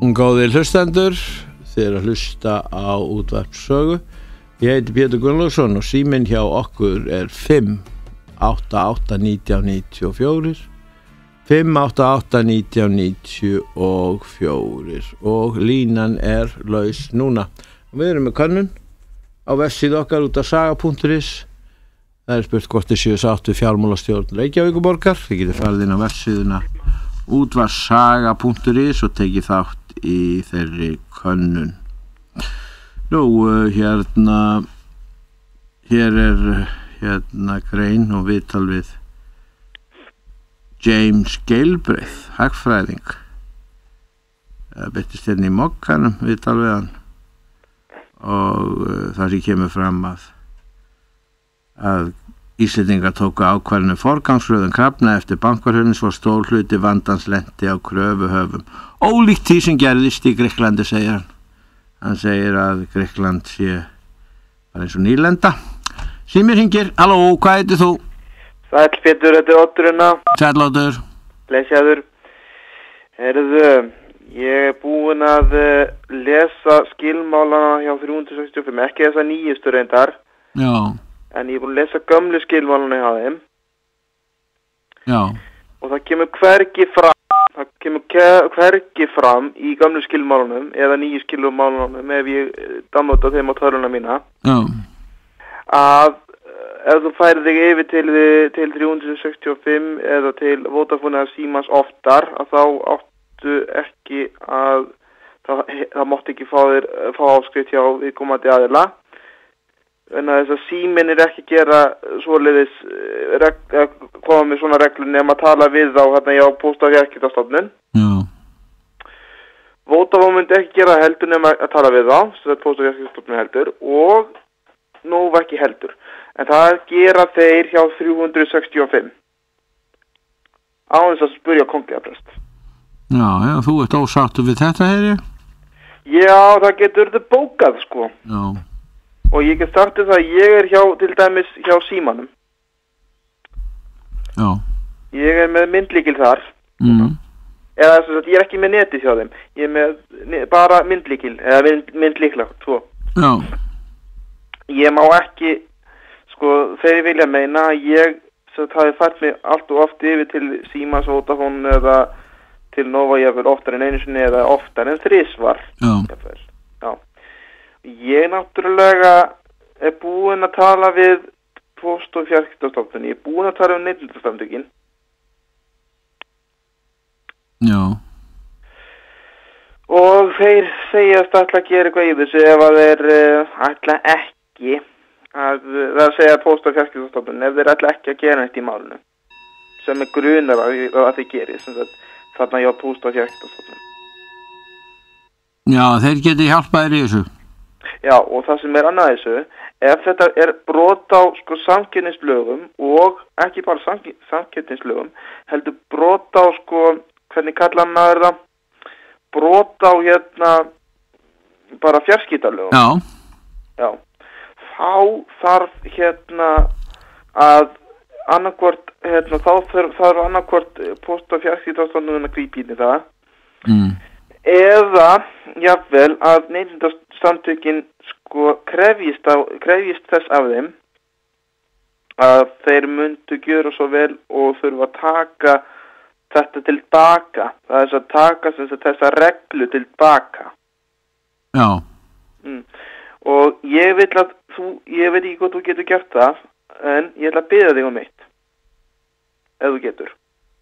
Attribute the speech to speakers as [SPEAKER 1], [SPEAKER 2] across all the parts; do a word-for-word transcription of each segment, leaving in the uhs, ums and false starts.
[SPEAKER 1] Góðir hlustendur, þið eru að hlusta á útvarpssögu. Ég heiti Pétur Gunnlaugsson og síminn hjá okkur er fimm átta átta nítján níutíu og fjögur fimm átta átta nítján níutíu og fjögur og línan er laus núna. Við erum með könnun á vefsíðu okkar út af saga punktur is. Það er spurt hvort þið séu sátt við fjármálastjórn Reykjavíkurborgar. Þið getið farið inn á vefsíðuna útvarpssaga punktur is og tekið þátt í þeirri könnun. Nú, hérna hér er hérna grein og viðtal við James Galbraith, hagfræðing. Það birtist hérna í Mogganum viðtal við hann og uh, þar sem kemur fram að að Íslendingar tóku ákvarðinu forgangsröðun krafna eftir bankahrunið svo stór hluti vandans lenti á kröfuhöfum. Ólíkt því sem gerðist í Grikklandi, segir hann. Hann segir að Grikkland sé bara eins og nýlenda. Símir hringir, halló, hvað heitir þú?
[SPEAKER 2] Sæll Pétur, þetta er Oddur.
[SPEAKER 1] Sæll Oddur.
[SPEAKER 2] Blessaður. Heyrðu, ég er búinn að lesa skilmálana hjá þrjú hundruð sextíu og fimm, ekki þessa nýjustu reyndar.
[SPEAKER 1] Já.
[SPEAKER 2] En ég er búinn að lesa gömlu skilmálana hjá þeim.
[SPEAKER 1] Já.
[SPEAKER 2] Og það kemur hvergi fram, það kemur hvergi fram í gömlu skilmálunum eða nýju skilmálunum ef ég downloada þeim á tölvuna mína.
[SPEAKER 1] Já.
[SPEAKER 2] Að ef þú færir þig yfir til, til þrjú hundruð sextíu og fimm eða til Vodafone eða Símans oftar, að þá áttu ekki að, það, það mátti ekki fá þér fá áskrift hjá viðkomandi aðila. En að þess að Síminn er ekki gera svoleiðis reg, koma með svona reglur nema að tala við þá hérna hjá Póst- og fjarskiptastofnun.
[SPEAKER 1] Já.
[SPEAKER 2] Vodafone myndi ekki gera heldur nema að tala við þá, sem þetta Póst- og fjarskiptastofnun heldur, og Nova ekki heldur. En það gera þeir hjá þrjú hundruð sextíu og fimm. Á þess að spyrja kongiðaprest.
[SPEAKER 1] Já, já, þú ert ósáttur við þetta, heyri?
[SPEAKER 2] Já, það getur þetta bókað, sko.
[SPEAKER 1] Já.
[SPEAKER 2] Og ég get startið það að ég er hjá, til dæmis hjá Símanum.
[SPEAKER 1] Já.
[SPEAKER 2] Ég er með myndlíkil þar.
[SPEAKER 1] Mm.
[SPEAKER 2] Eða þess að ég er ekki með netið hjá þeim. Ég er með bara myndlíkil, eða mynd, myndlíkla, tvo.
[SPEAKER 1] Já.
[SPEAKER 2] Ég má ekki, sko, þeir vilja meina að ég, svo það hefði fært mig allt og oft yfir til Símans, Vodafone eða til Nova, ég vil oftar en einu sinni eða oftar en þrisvar.
[SPEAKER 1] Já.
[SPEAKER 2] Jafnvel. Já. Ég náttúrulega er búinn að tala við Póst- og fjarskiptastofnun, ég er búinn að tala um Neytendasamtökin.
[SPEAKER 1] Já.
[SPEAKER 2] Og þeir segjast ætla að gera eitthvað í þessu ef að þeir uh, ætla ekki að, það að segja Póst- og fjarskiptastofnun, ef þeir ætla ekki að gera neitt í málinu, sem er grunar að, að þeir geri, sem sagt, þarna hjá Póst- og fjarskiptastofnun.
[SPEAKER 1] Já, þeir geti hjálpað þér í þessu.
[SPEAKER 2] Já, og það sem er annað þessu, ef þetta er brot á sko samkeppnislögum og ekki bara samkeppnislögum, heldur brot á sko, hvernig kallar maður það, brot á hérna bara fjarskiptalögum.
[SPEAKER 1] Já.
[SPEAKER 2] Já. Þá þarf hérna að annarkvort, hérna þá þarf, þarf annarkvort Póst- og fjarskiptastofnun að grípa inn í það.
[SPEAKER 1] Mm.
[SPEAKER 2] Eða jafnvel að Neytendasamtökin sko krefjist, á, krefjist þess af þeim að þeir myndu gjöra svo vel og þurfa að taka þetta tilbaka. Það er að taka sem sagt, þessa reglu tilbaka.
[SPEAKER 1] Já.
[SPEAKER 2] Mm. Og ég vil að þú, ég veit ekki hvað þú getur gert það, en ég ætla að biðja þig um eitt. Ef þú getur.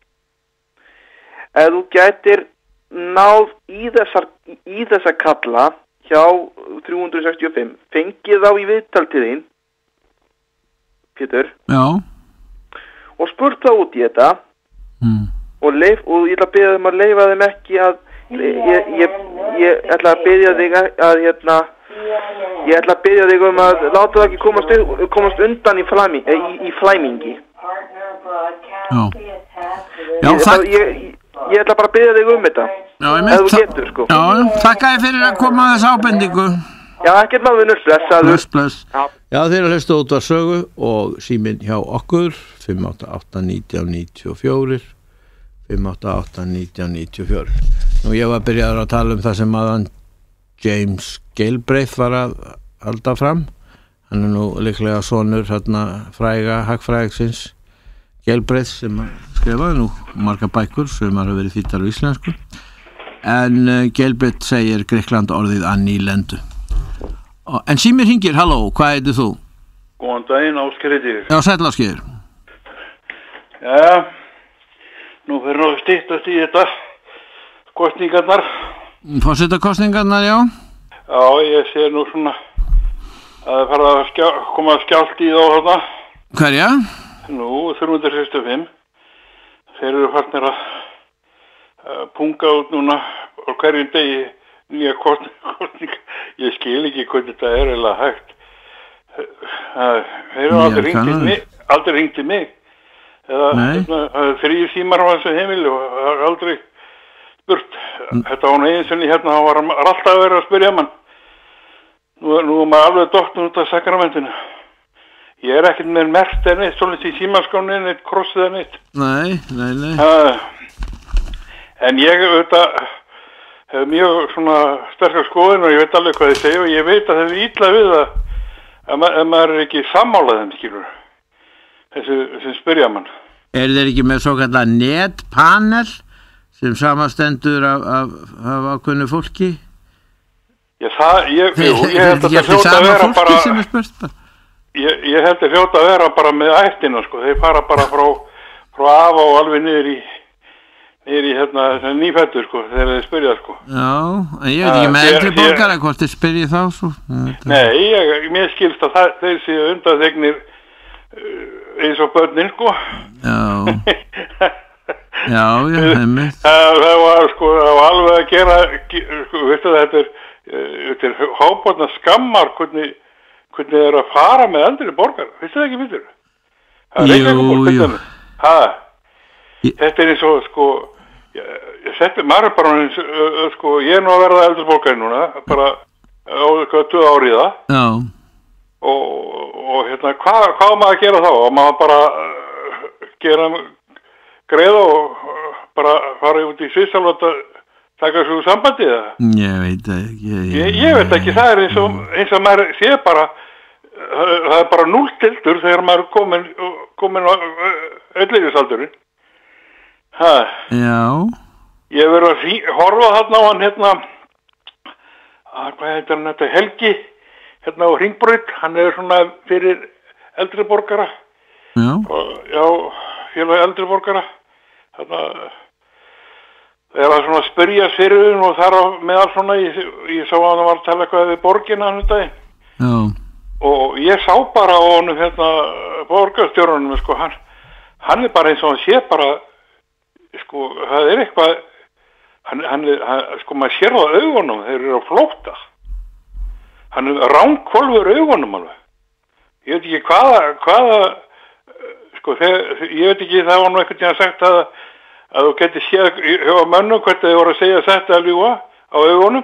[SPEAKER 2] Ef þú gætir náð í þessar í þessa kalla hjá þrjú hundruð sextíu og fimm, fengið þá í viðtal til þín, Pétur.
[SPEAKER 1] Já.
[SPEAKER 2] Og spurt þá út í þetta.
[SPEAKER 1] Mm.
[SPEAKER 2] Og, leif, og ég ætla að biðja þeim að leyfa þeim ekki að ég, ég, ég, ég ætla að biðja þig að, að hérna ég ætla að biðja þig um að láta það ekki komast, komast undan í, flæmi, í, í flæmingi.
[SPEAKER 1] Já. Já,
[SPEAKER 2] ég,
[SPEAKER 1] það...
[SPEAKER 2] ég, ég, ég ætla bara að biðja þig um þetta.
[SPEAKER 1] Já, ég
[SPEAKER 2] ef
[SPEAKER 1] mynd
[SPEAKER 2] þú getur, sko.
[SPEAKER 1] Já, þakka þér fyrir að koma að þess ábendingu.
[SPEAKER 2] Já, ekkert maður vinnur, blessaður.
[SPEAKER 1] Bless, bless. Já. Já, þeir eru að hlusta út af sögu og síminn hjá okkur fimm átta átta nítján níutíu og fjögur fimm átta átta nítján níutíu og fjögur. og ég var byrjaður að tala um það sem aðan James Galbraith var að halda fram. Hann er nú líklega sonur hérna fræga hagfræðingsins Galbraith sem skrifaði nú margar bækur sem har verið þýddar á íslensku. En uh, Galbraith segir Grikkland orðið að nýlendu. Og, en símir hringir, halló, hvað heitir þú?
[SPEAKER 3] Góðan daginn, Ásgeir heiti ég.
[SPEAKER 1] Já, sæll Ásgeir.
[SPEAKER 3] Já, nú fyrir nú styttast í þetta kostningarnar.
[SPEAKER 1] Forsetakostningarnar, já.
[SPEAKER 3] Já, ég sé nú svona að það fara að skjá, koma skjált í þá þarna.
[SPEAKER 1] Hverja?
[SPEAKER 3] Nú, þrjú hundruð sextíu og fimm. Þeir eru farnir að uh, punga út núna á hverjum degi nýja kostningar. Ég skil ekki hvernig þetta er eða hægt. Uh, þeir eru aldrei ringt til mig, aldrei ringt til mig. Eða þrír símar á þessu heimili og það er aldrei spurt. Mm. Þetta var nú einu sinni hérna, hann var alltaf að vera að spyrja mann. Nú, nú er maður alveg dottun út af sakramentinu. Ég er ekkert með merkt eða neitt, svolítið í símaskáni neitt, krossið eða neitt.
[SPEAKER 1] Nei, nei, nei.
[SPEAKER 3] Uh, en ég auðvitað hef mjög svona sterkar skoðun og ég veit alveg hvað þið segja og ég veit að það er illa við það að ma ef maður er ekki sammálað þeim, skilur. Þessu sem spyrja mann.
[SPEAKER 1] Er þeir ekki með svo kallar netpanel sem samastendur af, af, af ákveðnu fólki?
[SPEAKER 3] Já, það, ég,
[SPEAKER 1] Þeir,
[SPEAKER 3] jú, ég held að það hljóta að vera bara...
[SPEAKER 1] sem er spurt bara?
[SPEAKER 3] Ég, ég held að hljóta að vera bara með ættina, sko. Þeir fara bara frá, frá afa og alveg niður í, niður í hérna, nýfættur, sko, þegar þeir spyrja, sko.
[SPEAKER 1] Já, en ég veit ekki með eldri borgara hvort þeir spyrja þá, svo.
[SPEAKER 3] Nei, ég, mér skilst að það, þeir séu undanþegnir uh, eins og börnin, sko.
[SPEAKER 1] Já, já, já, heimitt.
[SPEAKER 3] Það, það var, sko, það var alveg að gera, sko, veistu það, þetta er, þetta er hábotna skammar, hvernig, hvernig þeir eru að fara með eldri borgar, veistu það ekki, veistu það?
[SPEAKER 1] Jú, jú.
[SPEAKER 3] Ha, þetta er eins og, sko, ég, ég seti, maður er bara, eins, uh, sko, ég er nú að verða eldri borgari núna, bara á eitthvað tvö árið það.
[SPEAKER 1] Já.
[SPEAKER 3] Og, og hérna, hvað, hvað maður að gera þá? Og maður bara uh, gera greiða og uh, bara fara út í Svissalvot að taka svo sambandi eða?
[SPEAKER 1] Ég veit ekki. Ég,
[SPEAKER 3] ég, ég veit ekki, það er eins og, eins og maður sé bara, það, það er bara núlltildur þegar maður er komin, komin á elleifisaldurinn. Ha.
[SPEAKER 1] Já.
[SPEAKER 3] Ég verið að fí, horfa þarna á hann hérna, að, hvað heitir hann þetta, Helgi, hérna á Hringbraut, hann er svona fyrir eldri borgara.
[SPEAKER 1] Já.
[SPEAKER 3] Og, já, félag eldri borgara, þarna... Það var svona að spyrja fyrir og þar á meðal svona, ég, ég sá að hann var að tala eitthvað við borgina hann um daginn.
[SPEAKER 1] Já.
[SPEAKER 3] Og ég sá bara á honum hérna, borgarstjórunum, sko, hann, hann er bara eins og hann sé bara, sko, það er eitthvað, hann, hann er, hann, sko, maður sér það á augunum, þeir eru á flótta. Hann er ránkvolfur augunum alveg. Ég veit ekki hvaða, hvaða, sko, þeir, ég veit ekki, það var nú einhvern tíðan sagt að að þú getur séð hjá mönnum hvert þau voru að segja þetta að ljúga á augunum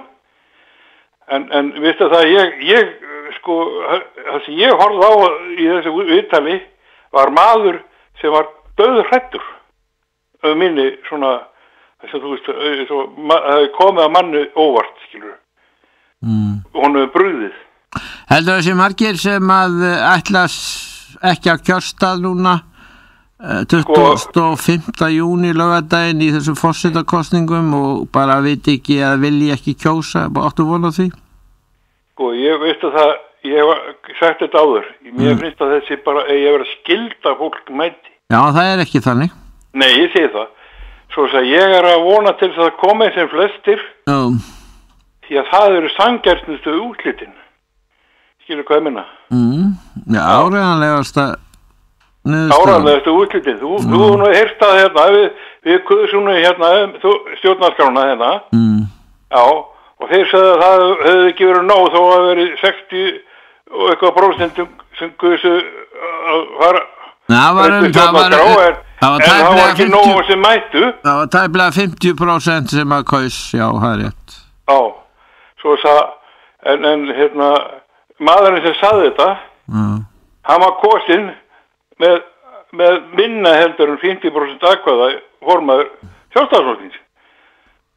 [SPEAKER 3] en, en viðstu það ég, ég sko, það sem ég horfði á í þessu viðtali var maður sem var dauðhræddur af minni svona þess að þú veist það hefði komið að manni óvart skilur mm. og hún hefði brugðið.
[SPEAKER 1] Heldur þessi margir sem að ætlas ekki að kjörstað núna tuttugasta og fimmta júní laugardaginn í þessum forsetakostningum og bara viti ekki að vilji ekki kjósa, áttu von á því?
[SPEAKER 3] Sko, ég veistu það, ég hef sagt þetta áður, mér mm. finnst að þessi bara, ég hef verið að skilda fólk mæti.
[SPEAKER 1] Já, það er ekki þannig.
[SPEAKER 3] Nei, ég sé það. Svo að ég er að vona til þess að koma sem flestir,
[SPEAKER 1] oh.
[SPEAKER 3] því að það eru sanngjarnustu útlitin. Skilur hvað ég minna?
[SPEAKER 1] Mm. Já, áreiðanlegast að
[SPEAKER 3] áræðanlegastu útlitin. Þú mm. þú nú heyrst að hérna, við, við kuðsum hérna, stjórnarskrána hérna,
[SPEAKER 1] mm.
[SPEAKER 3] já, og þeir sagði að það hefði ekki verið nóg þó að verið sextíu og eitthvað prósentum sem kuðsu að fara
[SPEAKER 1] það var, um, það var,
[SPEAKER 3] en, það var, en það var ekki nóg sem mættu.
[SPEAKER 1] Það var tæplega fimmtíu prósent sem að kaus, já, það er rétt.
[SPEAKER 3] Já, svo það, en, en hérna, maðurinn sem sagði þetta,
[SPEAKER 1] mm.
[SPEAKER 3] hann var kosinn með, með minna heldur en fimmtíu prósent atkvæða formaður Sjálfstæðisflokksins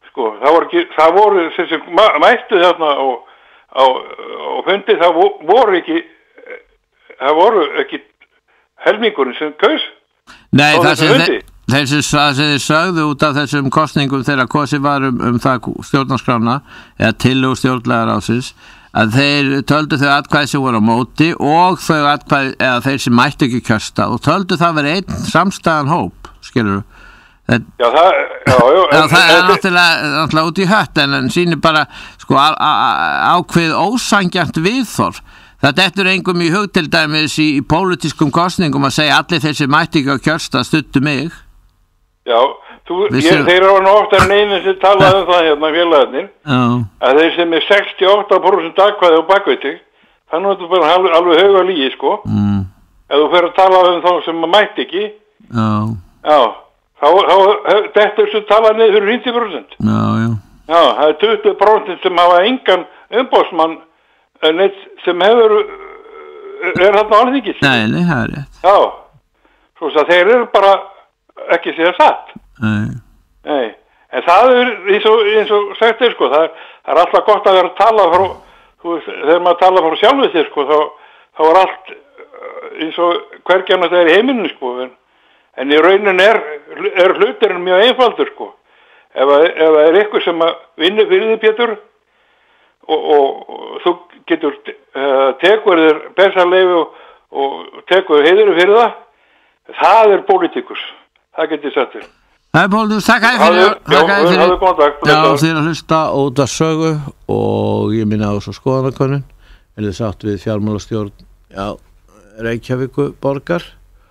[SPEAKER 3] sko, það voru ekki, það voru þessi mættu þarna á, á, á fundi, það voru ekki, það voru ekki helmingurinn sem kaus.
[SPEAKER 1] Nei, það sem þeir, þeir sem þið sögðu út af þessum kosningum þegar kosið var um, um það stjórnarskrána, eða tillögu stjórnlagaráðsins, að þeir töldu þau atkvæði sem voru á móti og þau atkvæði, eða þeir sem mættu ekki kjösta og töldu það verið einn samstæðan hóp, skilur þú? Það,
[SPEAKER 3] já, það, já, já,
[SPEAKER 1] já,
[SPEAKER 3] en,
[SPEAKER 1] það er
[SPEAKER 3] en,
[SPEAKER 1] náttúrulega, náttúrulega út í hött en, en sýnir bara sko, á, á, ákveð ósangjant viðþorf. Það dettur engum í hug til dæmis í, í pólitískum kosningum að segja allir þeir sem mætti ekki á kjörsta stuttu mig.
[SPEAKER 3] Já, þú, ég, þeir eru nú oftar en einu sem talaði um það hérna félagarnir að þeir sem er sextíu og átta prósent atkvæði á bakvið þig, það er bara alveg, alveg hauga lígi sko. Mm. Ef þú fer að tala um þá sem mætti ekki,
[SPEAKER 1] já,
[SPEAKER 3] já. Þá, þá, þetta er svo talað niður fyrir fimmtíu prósent.
[SPEAKER 1] Já, já.
[SPEAKER 3] Já, það er tuttugu prósent sem hafa engan umbóðsmann neitt sem hefur, er þarna alþingis.
[SPEAKER 1] Nei, nei, það er rétt.
[SPEAKER 3] Já, svo að þeir eru bara ekki sér satt.
[SPEAKER 1] Nei.
[SPEAKER 3] Nei, en það er eins og, eins og sagt er, sko, það er, það er alltaf gott að vera að tala frá, þú veist, þegar maður tala frá sjálfið sér, sko, þá, þá er allt eins og hvergjana það er í heiminum, sko, en En í raunin er, er hluturinn mjög einfaldur sko. Ef það er eitthvað sem að vinna fyrir þig Pétur og, og, og þú getur uh, tekur þér besarleifi og, og tekur heiður fyrir það, það er pólitíkus. Það getur sagt þér.
[SPEAKER 1] Það er pólitíkus, takk að fyrir.
[SPEAKER 3] Já, það er kontakt.
[SPEAKER 1] Já, þér að hlusta út af sögu og ég minna á svo skoðanakönnun. Er þið sátt við fjármálastjórn, já, Reykjavíku borgar.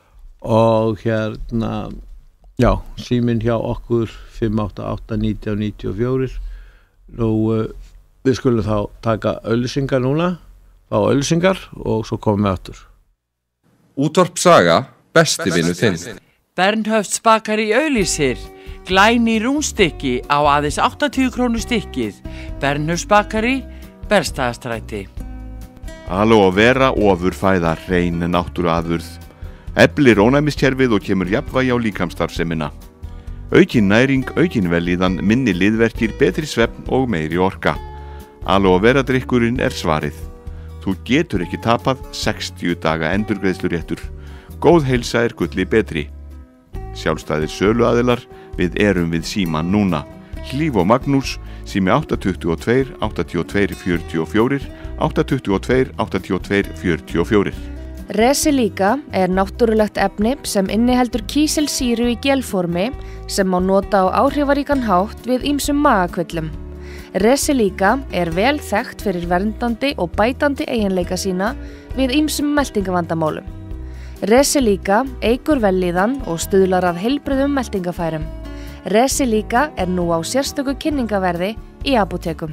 [SPEAKER 1] Og hérna já, síminn hjá okkur fimm átta átta nítján níutíu og fjögur. Nú uh, við skulum þá taka auglýsingar núna, fá auglýsingar og svo komum við aftur.
[SPEAKER 4] Útvarp Saga, besti vinur þinn.
[SPEAKER 5] Bernhöfts bakari auglýsir glæný rúnstykki á aðeins áttatíu krónur stykkið. Bernhöfts bakari, Bergstaðastræti.
[SPEAKER 6] Aloe vera ofurfæða hrein náttúruafurð. Eflir ónæmiskerfið og kemur jafnvægi á líkamsstarfsemina. Aukin næring, aukin vellíðan, minni liðverkir, betri svefn og meiri orka. Aloe vera drykkurinn er svarið. Þú getur ekki tapað sextíu daga endurgreiðsluréttur. Góð heilsa er gulli betri. Sjálfstæðir söluaðilar, við erum við síman núna. Hlíf og Magnús, sími átta tuttugu og tvö, áttatíu og tvö, fjörutíu og fjögur, átta tuttugu og tvö, áttatíu og tvö, fjörutíu og fjögur.
[SPEAKER 7] Resilíka er náttúrulegt efni sem inniheldur kísilsýru í gelformi sem má nota á áhrifaríkan hátt við ýmsum magakvillum. Resilíka er vel þekkt fyrir verndandi og bætandi eiginleika sína við ýmsum meltingavandamálum. Resilíka eykur vellíðan og stuðlar að heilbrigðum meltingafærum. Resilíka er nú á sérstöku kynningaverði í apótekum.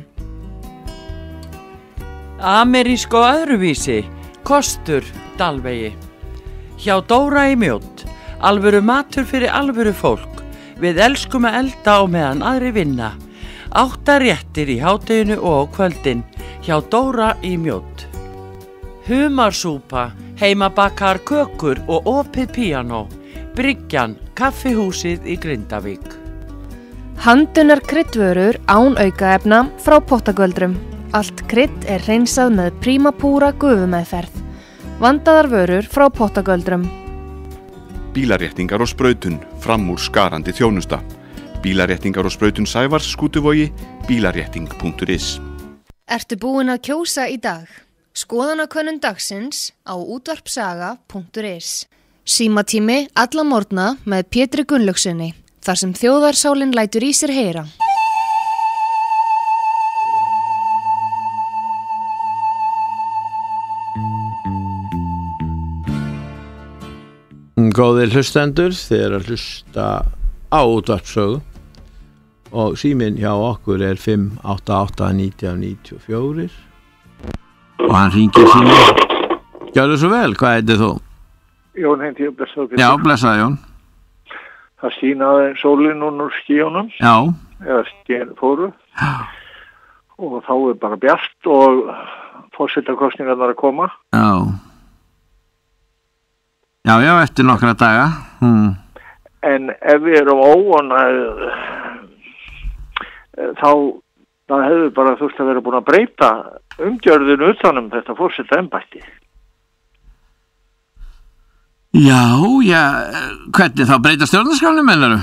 [SPEAKER 5] Amerísk og öðruvísi, kostur, Dalvegi. Hjá Dóra í Mjódd, alvöru matur fyrir alvöru fólk. Við elskum að elda og meðan aðri vinna. Átta réttir í hádeginu og kvöldin hjá Dóra í Mjódd. Humarsúpa, heimabakar kökur og opið píanó. Bryggjan, kaffihúsið í Grindavík.
[SPEAKER 7] Handunar kryddvörur án aukaefna frá Pottagöldrum. Allt krydd er hreinsað með prímapúra gufumeðferð. Vandaðar vörur frá Pottagöldrum.
[SPEAKER 6] Bílaréttingar og sprautun, fram úr skarandi þjónusta. Bílaréttingar og sprautun Sævars, Skútuvogi, bílarétting punktur is.
[SPEAKER 7] Ertu búin að kjósa í dag? Skoðanakönnun dagsins á útvarpsaga punktur is. Símatími alla morgna með Pétri Gunnlaugsssyni, þar sem þjóðarsálin lætur í sér heyra.
[SPEAKER 1] Góðir hlustendur, þið eru að hlusta á útvarpsögu og síminn hjá okkur er fimm átta átta nítján níutíu og fjögur og hann hringir síminn. Gjörðu svo vel, hvað heitir þú?
[SPEAKER 8] Jón heiti ég, blessaður.
[SPEAKER 1] Já, blessaður Jón.
[SPEAKER 8] Það skínaði sólinn úr skíunum.
[SPEAKER 1] Já.
[SPEAKER 8] Eða skín fóru.
[SPEAKER 1] Já.
[SPEAKER 8] Og þá er bara bjart og forsetakosningarnar að koma.
[SPEAKER 1] Já. Já, já, eftir nokkra daga. Hmm.
[SPEAKER 8] En ef við erum óánægð þá það hefur bara þurft að vera búin að breyta umgjörðinu utanum þetta forseta embætti.
[SPEAKER 1] Já, já, hvernig þá breyta stjórnarskránni mennaru?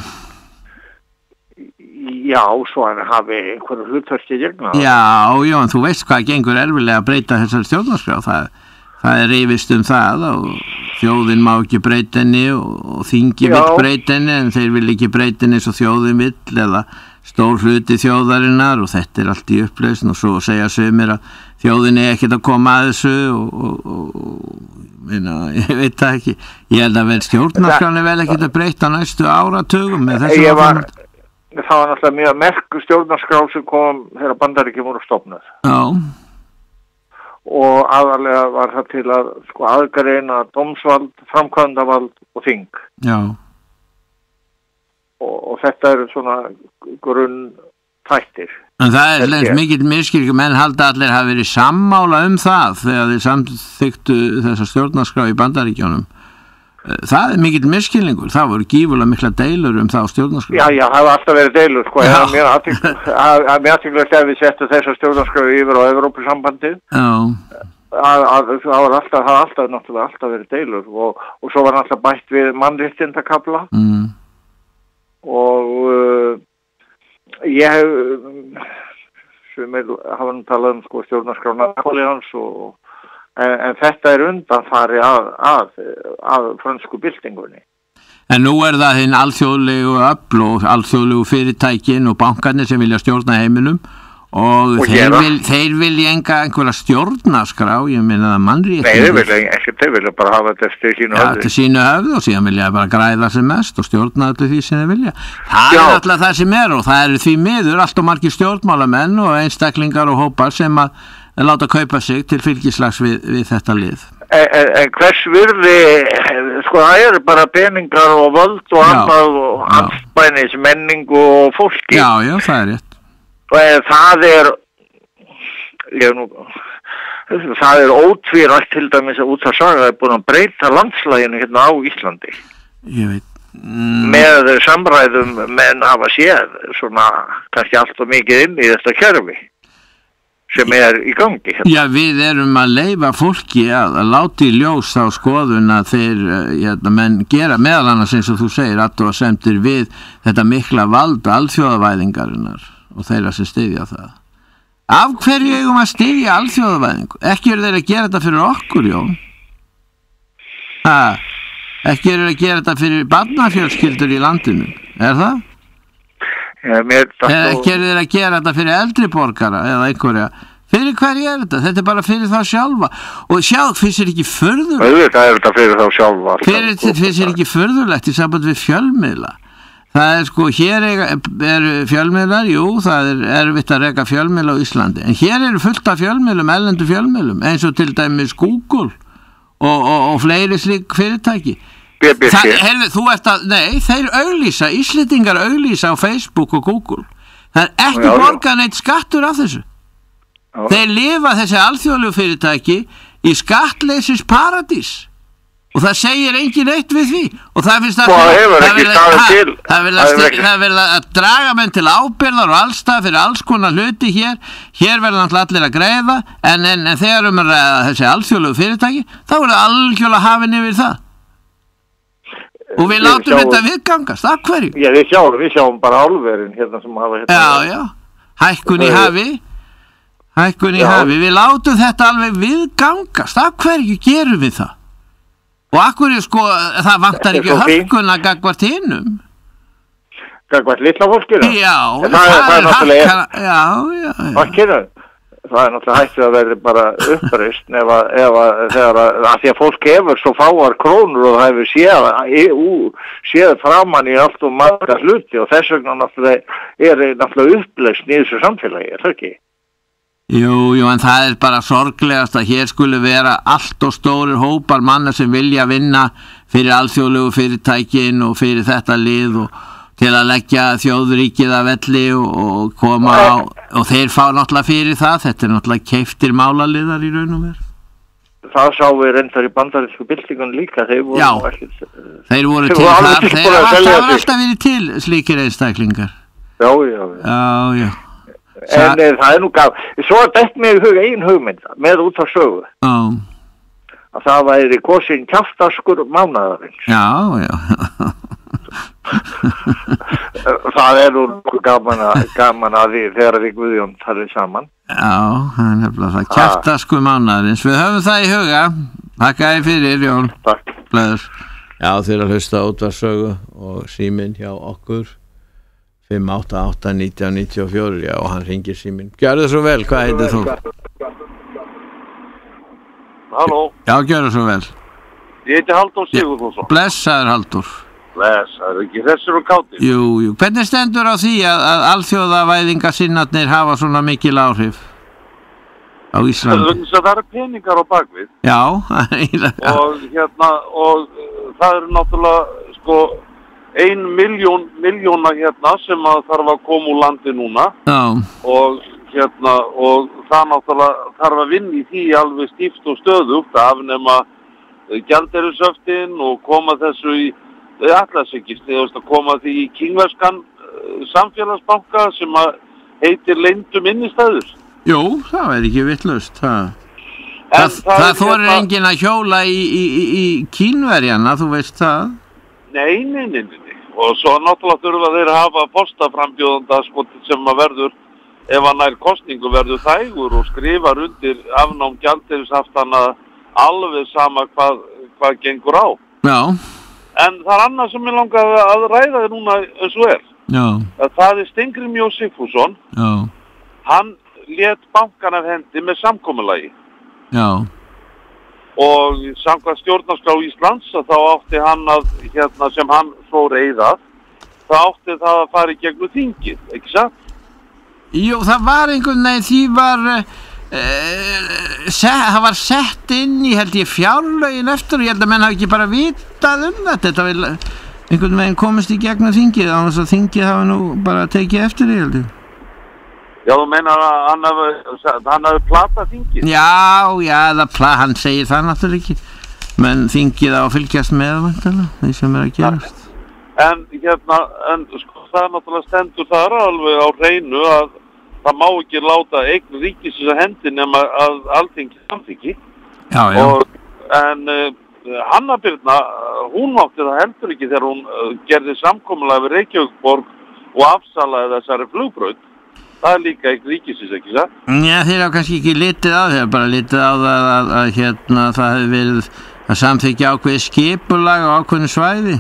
[SPEAKER 8] Já, svo hann hafi einhverju hlutverki gegna.
[SPEAKER 1] Já, já, en þú veist hvað gengur erfilega að breyta þessari stjórnarskrá, það, það er rifist um það og þjóðin má ekki breyta henni og, og þingi vill breyta henni en þeir vil ekki breyta henni svo þjóðin vill eða stór hluti þjóðarinnar og þetta er allt í upplausn og svo segja sumir að þjóðin er ekkert að koma að þessu og, og, og minna, ég veit það ekki ég held að vel stjórnarskráni vel ekkert að breyta næstu áratugum með þessu
[SPEAKER 8] ég var, það var náttúrulega mjög merku stjórnarskrá sem kom þegar Bandaríkjum voru stofnuð
[SPEAKER 1] já
[SPEAKER 8] og aðalega var það til að sko aðgreina dómsvald, framkvæmdavald og þing
[SPEAKER 1] já
[SPEAKER 8] og, og þetta eru svona grunn þættir.
[SPEAKER 1] En það er leins mikill misskilningur, menn halda allir hafi verið sammála um það þegar þeir samþyktu þessa stjórnarskrá í Bandaríkjunum. Það er mikill misskilningur, það voru gífulega mikla deilur um það á stjórnarskrá.
[SPEAKER 8] Já, já, það hafa alltaf verið deilur, sko, það er mjög aðtýrlegt ef við settum þessa stjórnarskrá yfir á Evrópusambandið.
[SPEAKER 1] Já.
[SPEAKER 8] Að, að, það var alltaf, það hafa alltaf, náttúrulega alltaf verið deilur og, og svo var alltaf bætt við mannréttindakafla.
[SPEAKER 1] Mm.
[SPEAKER 8] Og uh, ég hef sem er, hafa nú talað um sko stjórnarskrá Napóleons og en, en þetta er undanfari að, að, að frönsku byltingunni.
[SPEAKER 1] En nú er það hinn alþjóðlegu öfl og alþjóðlegu fyrirtækin og bankarnir sem vilja stjórna heiminum og, og þeir, vil, þeir vilja enga einhverja stjórnarskrá, ég meina það mannréttindi.
[SPEAKER 8] Nei, þeir vilja ekki, þeir vilja bara hafa þetta til sínu höfði.
[SPEAKER 1] Já, til sínu höfði og síðan vilja bara græða sem mest og stjórna allir því sem þeir vilja. Það Já. er alltaf það sem er og það eru því miður allt og margir stjórnmálamenn og einstaklingar og hópar sem að láta kaupa sig til fylgislags við, við þetta lið.
[SPEAKER 8] En, en hvers virði, sko það eru bara peningar og völd og annað og andspænis menningu og fólki.
[SPEAKER 1] Já, já, það er rétt.
[SPEAKER 8] Og það er, ég nú, það er ótvírætt til dæmis að út að saga er búin að breyta landslæginu hérna á Íslandi.
[SPEAKER 1] Ég veit. Mm.
[SPEAKER 8] Með samræðum menn hafa séð svona kannski allt og mikið inn í þetta kerfi sem er í gangi. Hérna.
[SPEAKER 1] Já, við erum að leyfa fólki að, að láta í ljós á skoðun að þeir, hérna, menn gera meðal annars eins og þú segir athugasemdir við þetta mikla vald alþjóðavæðingarinnar og þeirra sem styðja það. Af hverju eigum að styðja alþjóðavæðingu? Ekki eru þeir að gera þetta fyrir okkur, Jón. Ha, ekki eru þeir að gera þetta fyrir barnafjölskyldur í landinu. Er það?
[SPEAKER 8] Ja, mér,
[SPEAKER 1] Eða ekki eru þeir að gera þetta fyrir eldri borgara eða einhverja. Fyrir hverju er þetta? Þetta er bara fyrir þá sjálfa. Og sjá, finnst þér ekki furðulegt?
[SPEAKER 8] Þetta er þetta fyrir þá sjálfa.
[SPEAKER 1] Fyrir, finnst þér ekki furðulegt í samband við fjölmiðla? Það er sko, hér er fjölmiðlar, jú, það er erfitt að reka fjölmiðla á Íslandi, en hér eru fullt af fjölmiðlum, erlendu fjölmiðlum, eins og til dæmis Google og, og, og fleiri slík fyrirtæki.
[SPEAKER 8] B B C.
[SPEAKER 1] Það, herfi, þú ert að, nei, þeir auglýsa, Íslendingar auglýsa á Facebook og Google. Það er ekki já, borgað neitt skattur af þessu. Já. Þeir lifa þessi alþjóðlegu fyrirtæki í skattleysis paradís. Og það segir engin eitt við því og það finnst að það verður að draga menn til ábyrðar og allstað fyrir alls konar hluti hér hér verður allir að greiða en, en, en þegar um að þessi alþjóðlegu fyrirtæki þá verður algjörlega hafin yfir það og við látum þetta viðgangast, af hverju?
[SPEAKER 8] Já, við sjáum, við sjáum bara álverin hérna sem hafa hérna
[SPEAKER 1] Já, já, hækkun í hafi hækkun í hafi, við látum þetta alveg viðgangast, af hverju gerum við það? Og akkur er sko, það vantar ekki hörkuna gagvart hinnum.
[SPEAKER 8] Gagvart litla fólkina?
[SPEAKER 1] Já,
[SPEAKER 8] það, það, það er náttúrulega...
[SPEAKER 1] Já, já, já.
[SPEAKER 8] Fólkina, það er náttúrulega hættið að verði bara uppreist ef að, ef að, þegar að, að því að fólk hefur svo fáar krónur og það hefur séð, séð framann í allt og marga hluti og þess vegna náttúrulega er náttúrulega uppleist í þessu samfélagi, er það ekki?
[SPEAKER 1] Jú, jú, en það er bara sorglegast að hér skulle vera allt og stórir hópar manna sem vilja vinna fyrir alþjóðlegu fyrirtækin og fyrir þetta lið og til að leggja þjóðríkið að velli og, og koma á, og þeir fá náttúrulega fyrir það, þetta er náttúrulega keiftir málaliðar í raun og veru.
[SPEAKER 8] Það sá við reyndar í bandarísku byltingun líka, þeir voru...
[SPEAKER 1] Já,
[SPEAKER 8] ekkert,
[SPEAKER 1] þeir voru til þar, þeir hafa alltaf verið til slíkir einstaklingar.
[SPEAKER 8] Já, já, já.
[SPEAKER 1] Já, já.
[SPEAKER 8] En e, það er nú gaf. Svo er dætt mig í hug ein hugmynd með út af sögu.
[SPEAKER 1] Já.
[SPEAKER 8] Að það væri kosin kjaftaskur mánaðarins.
[SPEAKER 1] Já, já.
[SPEAKER 8] Það er nú gaman að, gaman að því þegar við Guðjón þarfum saman.
[SPEAKER 1] Já, það er nefnilega það. Kjaftaskur mánaðarins. Við höfum það í huga. Takk að þið fyrir, Jón.
[SPEAKER 8] Takk.
[SPEAKER 1] Bleður. Já, þeir að hlusta á útvarpssögu og síminn hjá okkur. fimm átta átta nítján níutíu og fjögur, já, og hann ringir síminn. Gjörðu svo vel, hvað heitir þú?
[SPEAKER 9] Halló.
[SPEAKER 1] Já, gjörðu svo vel.
[SPEAKER 9] Ég heiti Halldór Sigurðsson.
[SPEAKER 1] Blessaður, Halldór.
[SPEAKER 9] Blessaður, ekki þessir og kátir.
[SPEAKER 1] Jú, jú. Hvernig stendur á því að, að alþjóðavæðingasinnarnir hafa svona mikil áhrif á Íslandi?
[SPEAKER 9] Það eru peningar á bakvið.
[SPEAKER 1] Já, eiginlega.
[SPEAKER 9] Og hérna, og það eru náttúrulega, sko, ein miljón, miljóna hérna sem að þarf að koma úr landi núna.
[SPEAKER 1] Já.
[SPEAKER 9] Og hérna, og það náttúrulega þarf að vinna í því alveg stíft og stöðugt að afnema gjaldeyrisöftin og koma þessu í Atlantsykist, þú veist, að koma því í kínverskan uh, samfélagsbanka sem að heitir leyndum innistæður.
[SPEAKER 1] Jú, það er ekki vitlaust. Það,
[SPEAKER 9] það,
[SPEAKER 1] það, það þorir hérna... enginn að hjóla í, í, í, í Kínverjana, þú veist það?
[SPEAKER 9] Nei, nei, nei, nei. Og svo náttúrulega þurfa þeir að hafa postaframbjóðanda sko, sem að verður, ef hann nær kosningu verður þægur og skrifar undir afnám gjaldeyrishaftana alveg sama hvað, hvað gengur á.
[SPEAKER 1] Já.
[SPEAKER 9] En það er annað sem ég langaði að ræða þér núna eins og er.
[SPEAKER 1] Já.
[SPEAKER 9] Það er Steingrímur J. Sigfússon.
[SPEAKER 1] Já.
[SPEAKER 9] Hann lét bankan af hendi með samkomulagi.
[SPEAKER 1] Já.
[SPEAKER 9] Og samkvæmt stjórnarskrá Íslands þá átti hann að, hérna sem hann fór eigðað, þá átti það að fara í gegnum þingið, ekki satt?
[SPEAKER 1] Jú, það var einhvern veginn, því var, uh, set, það var sett inn í, held ég, fjárlögin eftir og ég held að menn hafi ekki bara vitað um þetta, þetta vil einhvern veginn komist í gegnum þingið, á þess að þingið hafa nú bara tekið eftir því, held ég.
[SPEAKER 9] Já, þú meinar að hann hafi, hann hafi platað þingið?
[SPEAKER 1] Já, já, það pla, hann segir það náttúrulega ekki, menn þingið á að fylgjast með vantilega, því sem er að gerast.
[SPEAKER 9] En hérna, en sko, það er náttúrulega stendur þar alveg á hreinu að það má ekki láta eign ríkisins að hendi nema að Alþingi samþykki.
[SPEAKER 1] Já, já.
[SPEAKER 9] Og, en uh, Hanna Birna, hún mátti það heldur ekki þegar hún uh, gerði samkomulag við Reykjavíkborg og afsalaði þessari flugbraut. Það er líka ekki ríkisins, ekki það?
[SPEAKER 1] Já, þeir hafa kannski ekki litið á þeir, bara litið á það að, að, að hérna, það hefði verið að samþykja ákveði skipulag á ákveðinu svæði.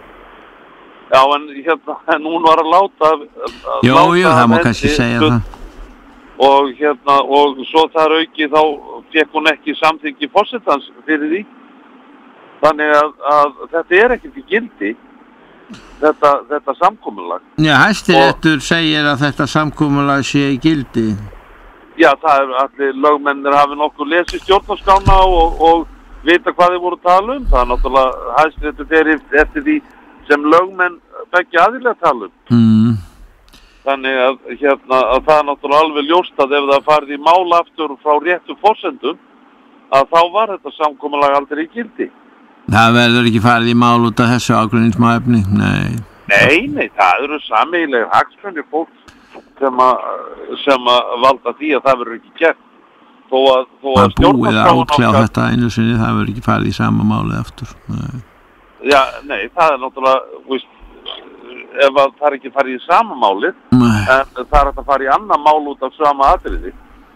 [SPEAKER 9] Já, en hérna, en hún var að láta... Að
[SPEAKER 1] jú,
[SPEAKER 9] láta
[SPEAKER 1] jú, það má kannski segja
[SPEAKER 9] stund,
[SPEAKER 1] það.
[SPEAKER 9] Og hérna, og svo þar auki þá fekk hún ekki samþykki forsetans fyrir því. Þannig að, að þetta er ekkert í gildi. Þetta, þetta samkomulag.
[SPEAKER 1] Já, Hæstiréttur segir að þetta samkomulag sé í gildi.
[SPEAKER 9] Já, það er allir lögmennir hafi nokkuð lesið stjórnarskrána og, og vita hvað þeir voru að tala um. Það er náttúrulega Hæstiréttur fer eftir því sem lögmenn begge aðilega tala um.
[SPEAKER 1] Mm.
[SPEAKER 9] Þannig að, hérna, að það er náttúrulega alveg ljóst að ef það farið í mál aftur frá réttu forsendum, að þá var þetta samkomulag aldrei í gildi.
[SPEAKER 1] Það verður ekki farið í mál út af þessu ágreiningsmálefni, nei.
[SPEAKER 9] Nei, nei, það eru sameiginlega hagsmunir fólk sem að, sem að valda því að það verður ekki gert. Þó að, þó að
[SPEAKER 1] það búið að ákljá þetta einu sinni, það verður ekki farið í sama máli aftur. Nei.
[SPEAKER 9] Já, nei, það er náttúrulega, víst, ef það er ekki farið í sama málið, en það er að fara í annan mál út af sama atriði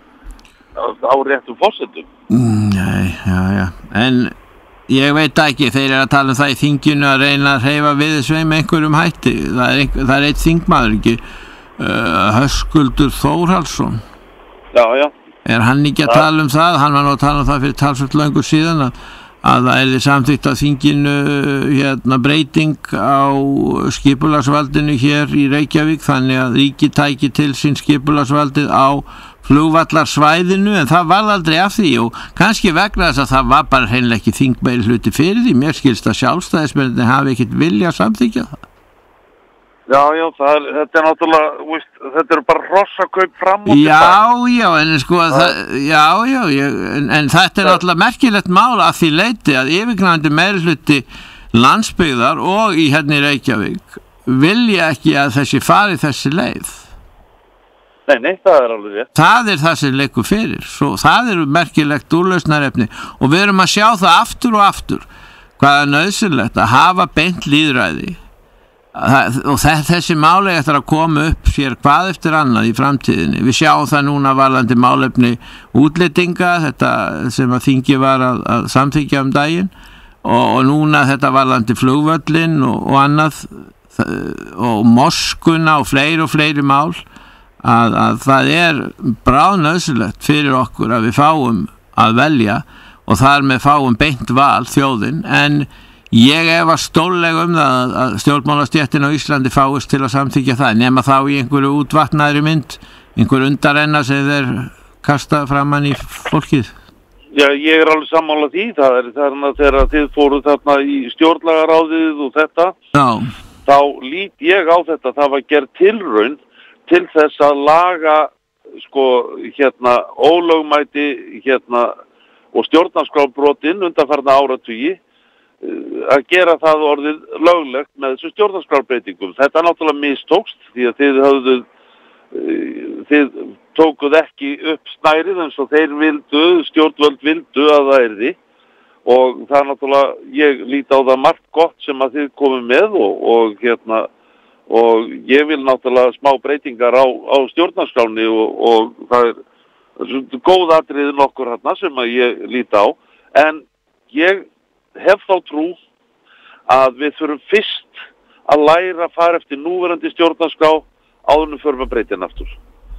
[SPEAKER 9] á réttum forsendum.
[SPEAKER 1] Nei, já, já, en... Ég veit ekki, þeir eru að tala um það í þinginu að reyna að hreyfa við sveim einhverjum hætti. Það er, ein, það er eitt þingmaður ekki, uh, Höskuldur Þórhallsson.
[SPEAKER 9] Já, já.
[SPEAKER 1] Er hann ekki að tala um það? Hann var nú að tala um það fyrir talsvert löngu síðan að, að það er þið samþykkt að þinginu hérna, breyting á skipulagsvaldinu hér í Reykjavík, þannig að ríki tæki til sín skipulagsvaldið á flugvallarsvæðinu, en það var aldrei af því og kannski vegna þess að það var bara hreinlega ekki þingmeiri hluti fyrir því. Mér skilst að sjálfstæðismennirnir hafi ekkert vilja að samþykja það.
[SPEAKER 9] Já, já, það er, þetta er náttúrulega, víst, þetta er bara hrossakaup fram og
[SPEAKER 1] tilbaka. Já, já, en sko, það, já, já, ég, en, en þetta er náttúrulega merkilegt mál að því leyti að yfirgnæfandi meiri hluti landsbyggðar og í hérna í Reykjavík vilja ekki að þessi fari þessi leið.
[SPEAKER 9] Nei, nei, það er alveg rétt.
[SPEAKER 1] Það er það sem leikur fyrir. Svo, það er merkilegt úrlausnarefni og við erum að sjá það aftur og aftur hvað er nauðsynlegt að hafa beint lýðræði. Það, og þessi máli eftir að koma upp sér hvað eftir annað í framtíðinni. Við sjáum það núna varðandi málefni útlendinga, þetta sem að þingi var að, að samþykkja um daginn og, og núna þetta varðandi flugvöllin og, og annað og moskuna og fleiri og fleiri mál að, að það er bráðnauðsynlegt fyrir okkur að við fáum að velja og þar með fáum beint val þjóðin en ég efast stórlega um það að stjórnmálastéttin á Íslandi fáist til að samþykja það nema þá í einhverju útvatnaðri mynd einhver undarenna sem þeir kasta framan í fólkið.
[SPEAKER 9] Já, ég er alveg sammála því það er þarna þegar þið fóruð þarna í stjórnlagaráðið og þetta
[SPEAKER 1] Já.
[SPEAKER 9] Þá lít ég á þetta það var gerð tilraun til þess að laga sko hérna ólögmæti hérna og stjórnarskrárbrotinn undanfarna áratugi að gera það orðið löglegt með þessu stjórnarskrárbreytingum. Þetta náttúrulega mistókst því að þið höfðu þið tókuð ekki upp snærið eins og þeir vildu, stjórnvöld vildu að það yrði og það er náttúrulega, ég lít á það margt gott sem að þið komið með og, og hérna og ég vil náttúrulega smá breytingar á, á stjórnarskráni og, og það er góð atriði nokkur hérna sem að ég lít á en ég hef þá trú að við þurfum fyrst að læra að fara eftir núverandi stjórnarskrá áður en förum að breyta henni aftur.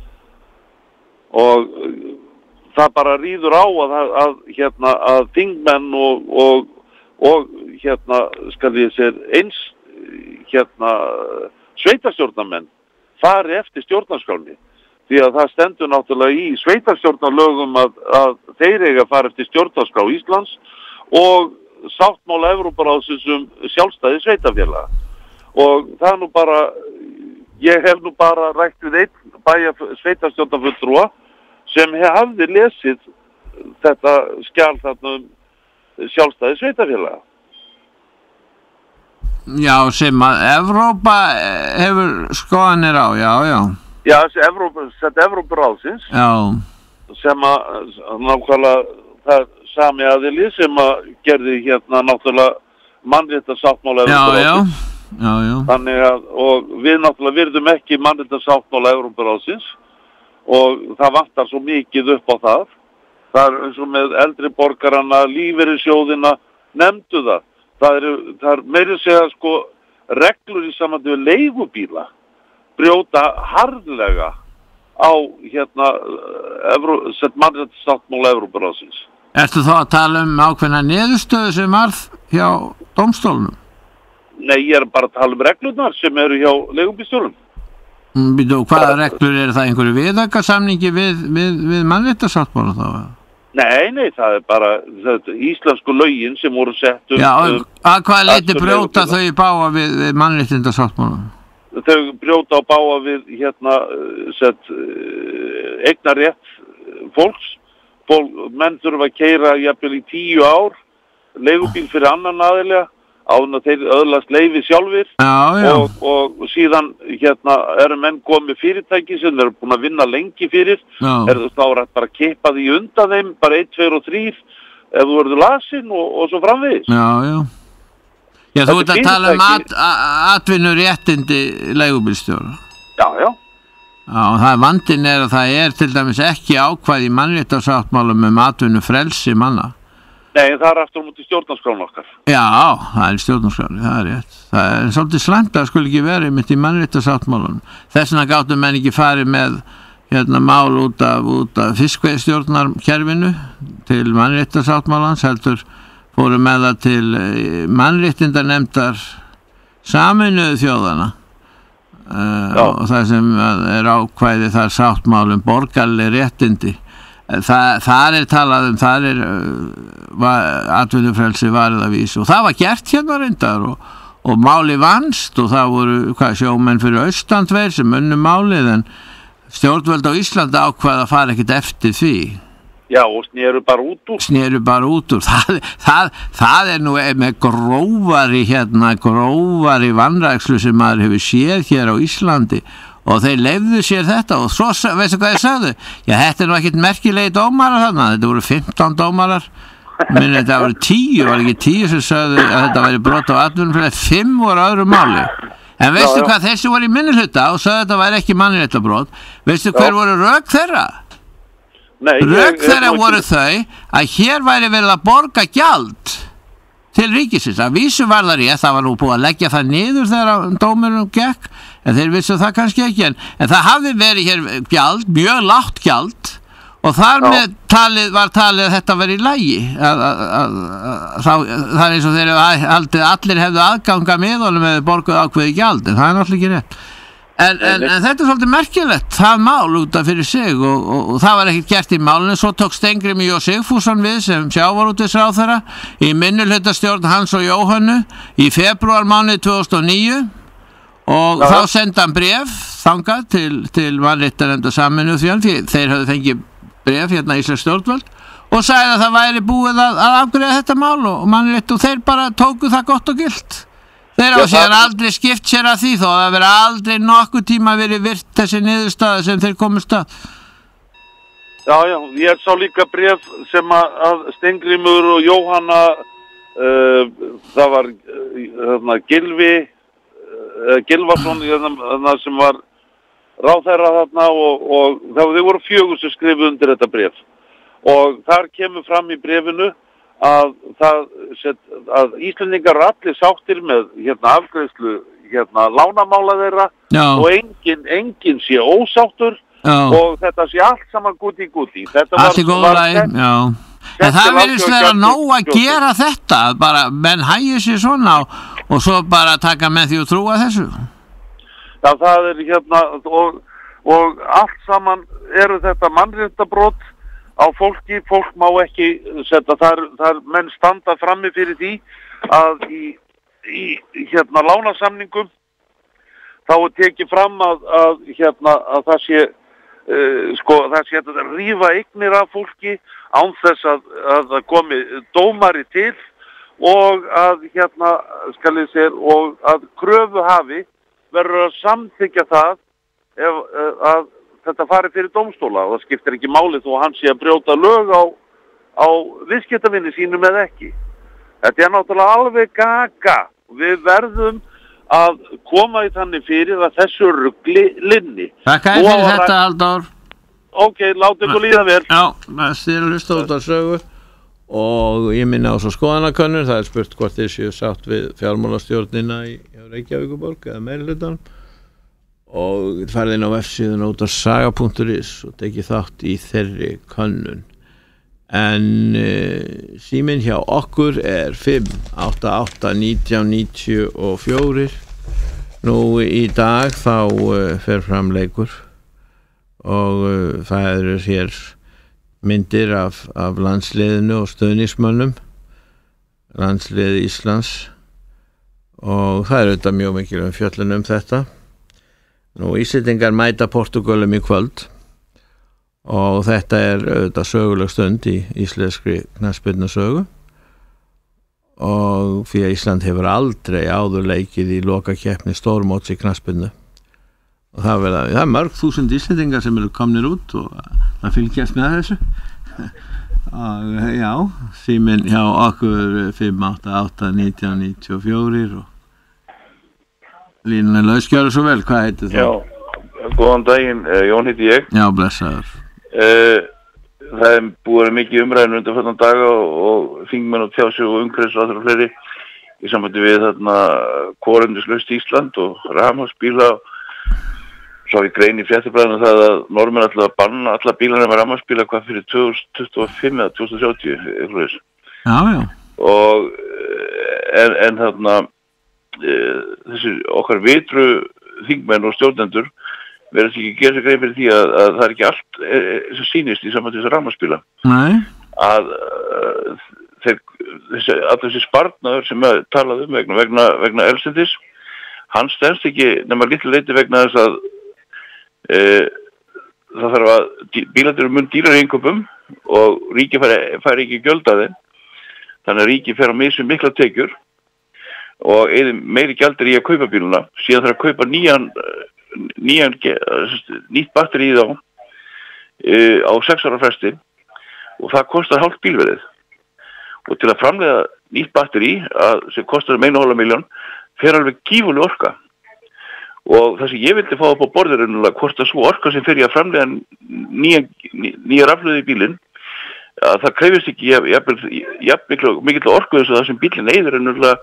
[SPEAKER 9] Og það bara rýður á að, að, að, hérna, að þingmenn og, og, og hérna, skal ég sér, eins hérna, sveitarstjórnarmenn fari eftir stjórnarskráni. Því að það stendur náttúrulega í sveitarstjórnarlögum að, að þeir eiga að fara eftir stjórnarskrá Íslands og sáttmála Evrópuráðsins um sjálfstæði sveitarfélaga og það er nú bara ég hef nú bara rætt við einn bæja sveitarstjórnarfulltrúa sem hafði lesið þetta skjal þarna um sjálfstæði sveitarfélaga.
[SPEAKER 1] Já, sem að Evrópa hefur skoðanir á, já, já.
[SPEAKER 9] Já, þessi Evrópa, þetta Evrópuráðsins
[SPEAKER 1] já.
[SPEAKER 9] Sem að nákvæmlega það sami aðili sem að gerði hérna náttúrulega mannréttarsáttmála Evrópuráðsins.
[SPEAKER 1] Já, já, já.
[SPEAKER 9] Þannig að, og við náttúrulega virðum ekki mannréttarsáttmála Evrópuráðsins og það vantar svo mikið upp á það. Það er eins og með eldri borgarana, lífeyrissjóðina, nefndu það. Það er, það er meira segja sko reglur í sambandi við leigubíla brjóta harðlega á hérna mannréttarsáttmála Evrópuráðsins.
[SPEAKER 1] Ertu þá að tala um ákveðna niðurstöðu sem varð hjá dómstólunum?
[SPEAKER 9] Nei, ég er bara að tala um reglurnar sem eru hjá leigubílstjórum.
[SPEAKER 1] Býtu, hvaða reglur eru það einhverju viðaukasamningi við, við, við mannréttarsáttmála þá?
[SPEAKER 9] Nei, nei, það er bara það er íslensku lögin sem voru sett um...
[SPEAKER 1] Já, um, að hvaða leyti brjóta þau í báa við, við mannréttarsáttmála?
[SPEAKER 9] Þau brjóta á báa við hérna sett eignarétt fólks. Fólk, menn þurfa að keyra jafnvel í tíu ár, leigubíl fyrir annan aðilega, áður að þeir öðlast leyfi sjálfir
[SPEAKER 1] já, já.
[SPEAKER 9] Og, og síðan hérna eru menn komið fyrirtæki sem þeir eru búin að vinna lengi fyrir, er þú þá rætt bara að kippa því undan þeim, bara einn, tveir og þrír, ef þú verður lasin og, og svo framvegis.
[SPEAKER 1] Já, já. Já, þú ert að tala um at, atvinnuréttindi leigubílstjóra.
[SPEAKER 9] Já, já.
[SPEAKER 1] Já, það vandinn er að það er til dæmis ekki ákvæði í mannréttarsáttmálum um atvinnufrelsi manna.
[SPEAKER 9] Nei, það er aftur á móti stjórnarskráin okkar.
[SPEAKER 1] Já, það er stjórnarskráin, það er rétt. Það er svolítið slæmt að skuli ekki verið mitt í mannréttarsáttmálunum. Þess vegna gátu menn ekki farið með hérna mál út af, út af fiskveiðistjórnarkerfinu til mannréttarsáttmálans, heldur fóru með það til mannréttindanefndar Sameinuðu þjóðanna. Uh, og það sem er ákvæði þar sáttmálum borgarleg réttindi það, það er talað um það er uh, atvinnufrelsi varið að vísu og það var gert hérna reyndar og, og máli vannst og það voru hvað, sjómenn fyrir austan tveir sem unnu málið en stjórnvöld á Íslandi ákvæði að fara ekkert eftir því.
[SPEAKER 9] Já, og snéru bara út úr.
[SPEAKER 1] Snéru bara út úr. Það, það, það er nú með grófari hérna, grófari vanrækslu sem maður hefur séð hér á Íslandi og þeir leyfðu sér þetta og svo, veistu hvað þeir sagðu? Já, þetta er nú ekkert merkilegi dómarar þarna, þetta voru fimmtán dómarar, minn þetta voru tíu, var ekki tíu sem sagðu að þetta væri brot á atvinnufrelsi, fimm voru öðru máli. En veistu já, já. Hvað þessi voru í minnihluta og sagði að þetta væri ekki mannréttarbrot, veistu hver já. Voru rök þeirra?
[SPEAKER 9] Nei,
[SPEAKER 1] rök þeirra voru þau að hér væri verið að borga gjald til ríkisins, að vísu var það rétt, það var nú búið að leggja það niður þegar dómurinn gekk, en þeir vissu það kannski ekki, en, en það hafði verið hér gjald, mjög lágt gjald, og þar Já. Með talið var talið að þetta veri í lagi, að, að, að, að, það er eins og þeir haldið allir hefðu aðganga með honum eða borguð ákveði gjald, en það er náttúrulega ekki rétt. En, en, en þetta er svolítið merkilegt, það mál út af fyrir sig og, og, og það var ekkert gert í málinu, svo tók Steingrímur J. Sigfússon við sem sjávarútvegsráðherra í minnihlutastjórn hans og Jóhönnu í febrúarmánuði tvö þúsund og níu og Já. Þá sendi hann bréf þangað til, til mannréttarnefndar Sameinuðu þjóðanna því þeir höfðu fengið bréf hérna í Íslensk stjórnvöld og sagði að það væri búið að, að afgreiða þetta mál og mannrétt og þeir bara tóku það gott og gilt. Þeir hafa síðan aldrei skipt sér að því þó að það veri aldrei nokkuð tíma verið virt þessi niðurstaða sem þeir komust að.
[SPEAKER 9] Já, já, ég sá líka bréf sem að, að Steingrímur og Jóhanna, uh, það var uh, Gylfi, uh, Gylfason uh, sem var ráðherra þarna og, og það þau voru fjögur sem skrifu undir þetta bréf. Og þar kemur fram í bréfinu að það set, að Íslendingar eru allir sáttir með hérna afgreiðslu hérna lánamála þeirra Já. Og engin, engin sé ósáttur Já. Og þetta sé allt saman gúti gúti.
[SPEAKER 1] Allt í góðu lagi, já. En það virðist vera nóg að gera þetta, bara menn hægir sér svona og, og svo bara taka með því og trúa þessu.
[SPEAKER 9] Já, það er hérna og, og allt saman eru þetta mannréttarbbrot á fólki, fólk má ekki setja, þar, þar menn standa frammi fyrir því að í, í hérna lánasamningum þá er tekið fram að, að hérna að það sé uh, sko það sé að rífa eignir af fólki án þess að, að það komi dómari til og að hérna skal ég segja og að kröfuhafi verður að samþykkja það ef að þetta fari fyrir dómstóla og það skiptir ekki máli þó að hann sé að brjóta lög á, á viðskiptavinni sínum eða ekki. Þetta er náttúrulega alveg gaga. Við verðum að koma í þannig fyrir að þessu rugli linni.
[SPEAKER 1] Takk fyrir að þetta, ræ... Halldór.
[SPEAKER 9] Ok, láttu ykkur líða vel.
[SPEAKER 1] Já, það er að hlusta út á sögu og ég minna á svo skoðanakönnur, það er spurt hvort þeir séu sátt við fjármálastjórnina í Reykjavíkurborg eða meirihlutanum. Og farið inn á vefsíðuna út á saga punktur is og tekið þátt í þeirri könnun en uh, síminn hjá okkur er fimm átta átta nítján níutíu og fjögur nú í dag þá uh, fer fram leikur og uh, það eru hér myndir af, af landsliðinu og stöðnismönnum landslið Íslands og það er auðvitað mjög mikil um fjöllun um þetta. Nú Íslendingar mæta Portúgalum í kvöld og þetta er auðvitað söguleg stund í íslenskri knattspyrnusögu og því að Ísland hefur aldrei áður leikið í lokakeppni stórmóts í knattspyrnu og það, verða, það er mörg þúsund Íslendingar sem eru komnir út og það fylgjast með þessu og já, síminn hjá okkur fimm átta átta nítján níutíu og fjögur og Línan er lauskjöru svo vel, hvað heitir það?
[SPEAKER 10] Já, góðan daginn, Jón heiti ég.
[SPEAKER 1] Já, blessaður.
[SPEAKER 10] Uh, það er búið mikið umræðinu undan fyrir daga og, og þingmenn og tjási og umhverfisráðherra og fleiri í sambandi við þarna kórendislaust Ísland og rafmagnsbíla. Svo við grein í fréttablaðinu það að Norðmenn ætla að banna alla bílana með rafmagnsbíla hvað fyrir tvö þúsund tuttugu og fimm eða tvö þúsund þrjátíu, eitthvað þess.
[SPEAKER 1] Já, já.
[SPEAKER 10] Og en, en þarna þessi okkar vitru þingmenn og stjórnendur verður ekki að gera sér grein fyrir því að, að það er ekki allt sem sýnist í sambandi þessar rafmagnsbíla.
[SPEAKER 1] Nei.
[SPEAKER 10] Að uh, þeir, þessi, alltaf þessi sparnaður sem að talaði um vegna, vegna, vegna eldsendis, hann stendst ekki nema litlu leyti vegna þess að uh, það þarf að bílarnir eru mun dýrar í innkaupum og ríki fær, fær ekki gjöld að þeim, þannig að ríki fer á misum mikla tekjur og eða meiri gjaldir í að kaupa bíluna, síðan þarf að kaupa nýjan nýjan, nýtt batteri í þá uh, á sex ára fresti og það kostar hálft bílverðið. Og til að framleiða nýtt batteri að, sem kostar um einu og hálfa milljón fer alveg gífurleg orka. Og það sem ég vildi fá upp á borðið er hvort að svo orka sem fer í að framleiða nýja, nýja rafhlöðu í bílinn, að það krefist ekki jafn mikil orku eins og það sem bílinn eyðir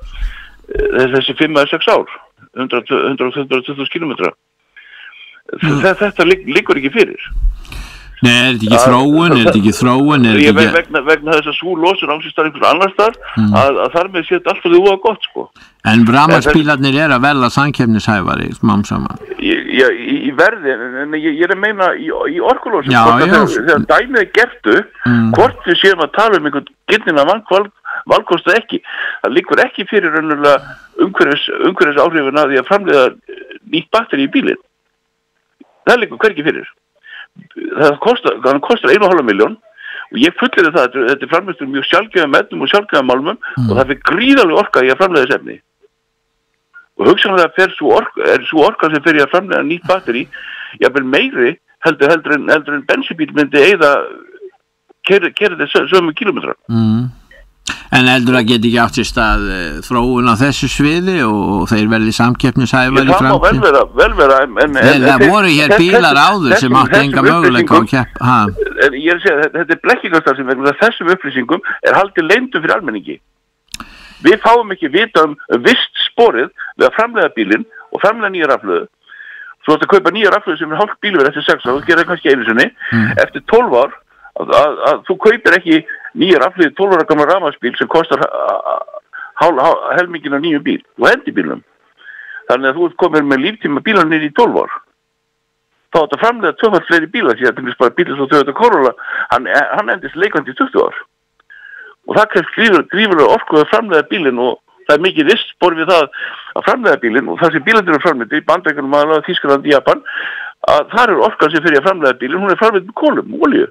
[SPEAKER 10] en þessi fimm eða sex ár, hundrað til hundrað tuttugu kílómetra. Mm. Þetta liggur ekki fyrir.
[SPEAKER 1] Nei, er þetta ekki þróun, er þetta ekki þróun, er þetta ekki...
[SPEAKER 10] Vegna, vegna þess að svo losun ánsýstar einhvers annar þar, mm. að, að þar með sétt alltaf því úa gott, sko.
[SPEAKER 1] En rafmagnsbílarnir er að verða samkeppnishæfari, smám saman.
[SPEAKER 10] Já, í, í verði, en ég, ég er að meina í, í orkulosun,
[SPEAKER 1] já, já,
[SPEAKER 10] þegar, þegar dæmið er gertu, mm. hvort við séum að tala um einhvern gildina valkval, valkosta ekki, það liggur ekki fyrir umhverfis, umhverfis áhrifuna því að framleiða nýtt batteri í bílinn. Það liggur hvergi fyrir. Það kostar, það kostar einu og hálfa milljón og ég fullir það að þetta er framleiðstur mjög sjálfgefum metum og sjálfgefum málmum mm. og það fyrir gríðarlega orka í að framleiða þessi efni. Og hugsanlega fer svo orka, er svo orka sem fer í að framleiða nýtt batteri, jafnvel meiri heldur, heldur, en, heldur en bensínbíl myndi eyða kerið þessu sömu kílómetra.
[SPEAKER 1] Mm. En heldur að geti ekki átt sér stað uh, þróun á þessu sviði og, og þeir verði samkeppnishæfari í framtíð?
[SPEAKER 10] Það má vel vera, vel vera en, en,
[SPEAKER 1] en, en það en, voru hér bílar áður sem áttu enga möguleika á kepp.
[SPEAKER 10] En ég er að segja, þetta er blekkingastarfsemi vegna þessum upplýsingum er haldið leyndum fyrir almenningi. Við fáum ekki vita um vist sporið við að framleiða bílinn og framleiða nýja rafhlöðu. Svo að kaupa nýja rafhlöðu sem er hálft bílverð eftir sex ár, þú gerir það kannski einu sinni, mm. eftir tólf ár að, að, að þú kaupir ekki nýja rafhlöðu tólf ára gamla rafmagnsbíl sem kostar helmingin á nýjum bíl og hendi bílnum. Þannig að þú ert komin með líftíma bílanir í tólf ár. Þá átt að framleiða tvöfalt fleiri bílar því að það er bara bílar svo Toyota Corolla, hann, hann endist leikandi í tuttugu ár. Og það krefst grífurlega orku að framleiða bílinn og það er mikið vist spor við það að framleiða bílinn og það sem bílarnir eru framleiðir í Bandaríkjunum, aðallega Þýskaland, Japan, að þar er orkan sem fyrir að framleiða bílinn, hún er framleidd með kolum, olíu.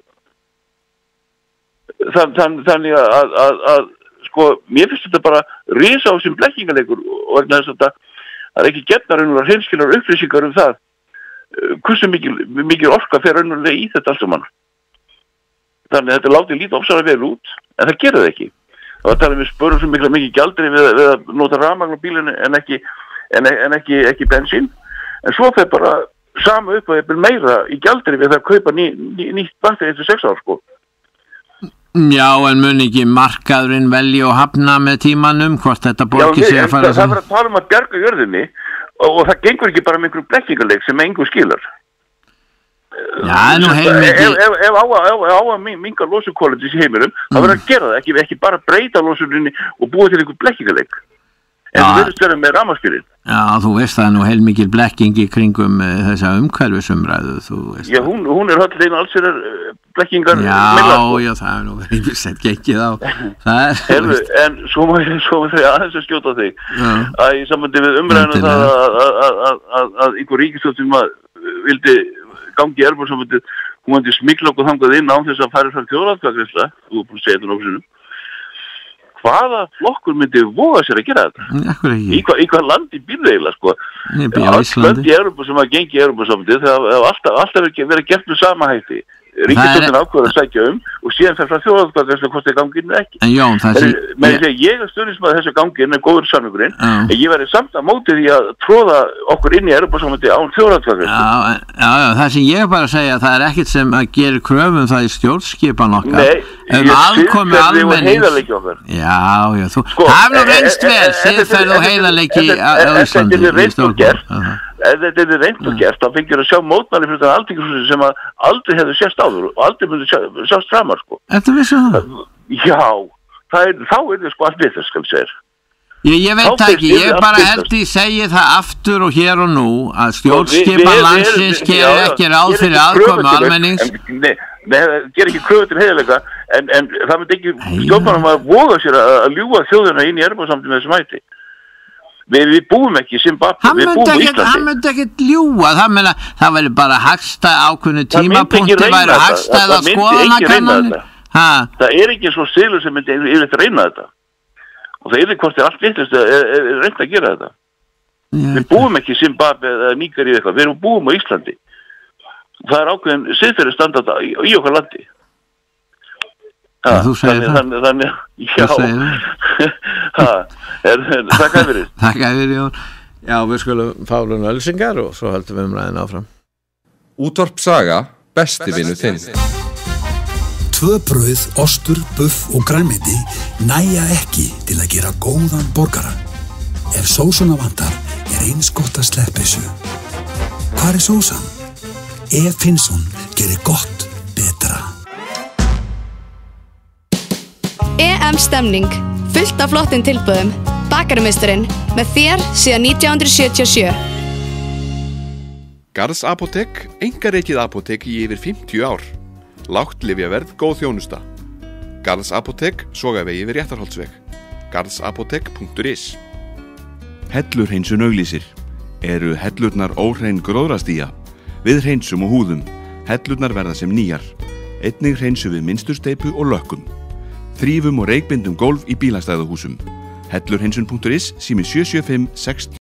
[SPEAKER 10] Þann, þann, þannig að, að, að, að sko, mér finnst þetta bara risa á sem blekkingaleikur og vegna þess að það er ekki getna raunverulega hreinskilar upplýsingar um það hversu mikil, mikil orka fer raunverulega í þetta allt saman. Þannig að þetta látið lítið ofsalega vel út, en það gerir það ekki. Það var að tala um við spörum sem mikla mikið gjaldri við, við að nota rafmagn á bílinu en ekki, en, en ekki, ekki bensín. En svo fer bara sama upp að meira í gjaldri við að kaupa ný, ný, nýtt batteri eftir sex ár, sko.
[SPEAKER 1] Já, en mun ekki markaðurinn velja og hafna með tímanum, hvort þetta borgir sig að fara
[SPEAKER 10] sem... Já, það var að tala um að bjarga jörðinni og, og það gengur ekki bara með einhverjum blekkingarleik sem engu skilar.
[SPEAKER 1] Já, nú heilmikið...
[SPEAKER 10] Ef, ef, ef á að minga losunkóletis í heiminum, mm. þá verður að gera það, ekki, ekki bara breyta losuninni og búa til einhver blekkingarleik. En þú verðist vera með rafmagnsbílinn.
[SPEAKER 1] Já, þú veist það er nú heilmikil blekking í kringum uh, þessa umhverfisumræðu, þú veist.
[SPEAKER 10] Já, hún, hún er höll einu alls er blekkingar.
[SPEAKER 1] Já, meila, já, það er nú verið sett gengið á. Það er,
[SPEAKER 10] Helvi, en svo má ég aðeins að skjóta þig, já. Að í sambandi við umræðinu það að, að, að, að, að einhver ríkisstjórn sem að vildi gangi í Evrópusambandið, hún vandi smikla okkur þangað inn án þess að færa frá þjóðaratkvæðagreiðsla, þú er búin að segja þetta nokkuð sinnum. Hvaða flokkur myndi voga sér að gera þetta?
[SPEAKER 1] Akkur ekki.
[SPEAKER 10] Í hvað, í hvað landi býrðu eiginlega, sko?
[SPEAKER 1] Ég býr á Íslandi.
[SPEAKER 10] Í Evrópu sem að gengi í Evrópusambandið, það hefur alltaf, alltaf verið gert með sama hætti. Ríkisstjórnin ákveður að sækja um og síðan fer frá þjóðaratkvæðagreiðsla hvort þeir gangi inn eða ekki.
[SPEAKER 1] En Jón, það sé...
[SPEAKER 10] Menn ég, ég er stuðningsmaður þessu gangi inn með góður samningurinn, en ég væri samt að móti því að tróða okkur inn í Evrópusambandið án þjóðaratkvæðagreiðslu.
[SPEAKER 1] Já, já, já, það sem ég bara að segja, það er ekkert sem að gera kröfum það í stjórnskipan okkar.
[SPEAKER 10] Nei,
[SPEAKER 1] um aðkomu almennings. Já, já, þú...
[SPEAKER 10] Sko,
[SPEAKER 1] það er nú reynst vel, siðferð og heiðarleiki á Íslandi.
[SPEAKER 10] Ef þetta er reynd og gert, þá fengir að sjá mótmæli fyrir þetta Alþingishúsi sem að aldrei hefur sést áður og aldrei myndi sjá, sjást framar, sko.
[SPEAKER 1] Þetta vissu það?
[SPEAKER 10] Já, það er, þá er það sko allt við þess, skal ég segja.
[SPEAKER 1] Ég, ég veit það ekki, ég bara held ég segi það aftur og hér og nú að stjórnskipan landsins gerir ekki ráð fyrir aðkomu almennings.
[SPEAKER 10] Nei, það gerir ekki kröfu til heiðarleika, en, en það myndi ekki stjórnmannum að voga sér að, að ljúga þjóðina inn í Evrópusambandið með þessum hætti. Við, við búum ekki í Zimbabwe, við búum í Íslandi.
[SPEAKER 1] Hann myndi ekkert ljúga, það, meina, það væri bara hagstæð ákveðnu tímapunkti, væri hagstæð að skoðana kannanir.
[SPEAKER 10] Það er ekki svo stilur sem myndi yfirleitt reyna þetta. Og það er hvort er allt vitlaust að reyna að gera þetta. Við búum ekki í Zimbabwe eða Nígeríu eitthvað, við erum búum á Íslandi. Það er ákveðin siðferðisstandard í, í okkar landi.
[SPEAKER 1] Ha, þú segir
[SPEAKER 10] þannig,
[SPEAKER 1] það.
[SPEAKER 10] Þannig, þannig, já.
[SPEAKER 1] Þú segir það.
[SPEAKER 10] Ha, er, er, þakka fyrir.
[SPEAKER 1] Þakka fyrir, Jón. Já, við skulum fá hún ölsingar og svo höldum við umræðin áfram.
[SPEAKER 4] Útvarp Saga, besti vinur þinn.
[SPEAKER 11] Tvö brauð, ostur, buff og grænmeti nægja ekki til að gera góðan borgara. Ef sósuna vantar, er eins gott að sleppa þessu. Hvar er sósan? E. Finnsson gerir gott betra.
[SPEAKER 12] E M Stemning, fullt af flottum tilboðum. Bakarumeisturinn, með þér síðan nítján hundruð sjötíu og sjö.
[SPEAKER 6] Garðs Apótek, einkarekið apótek í yfir fimmtíu ár. Lágt lyfjaverð, góð þjónusta. Garðs Apótek, Sogavegi við Réttarholtsveg. garðsapótek punktur is. Hellur hreinsun auglýsir. Eru hellurnar óhrein gróðrastía? Við hreinsum og húðum. Hellurnar verða sem nýjar. Einnig hreinsum við mynstursteypu og lökkum. Þrífum og reykbindum gólf í bílastæðahúsum. hellur hreinsun punktur is, sími sjö sjö fimm sex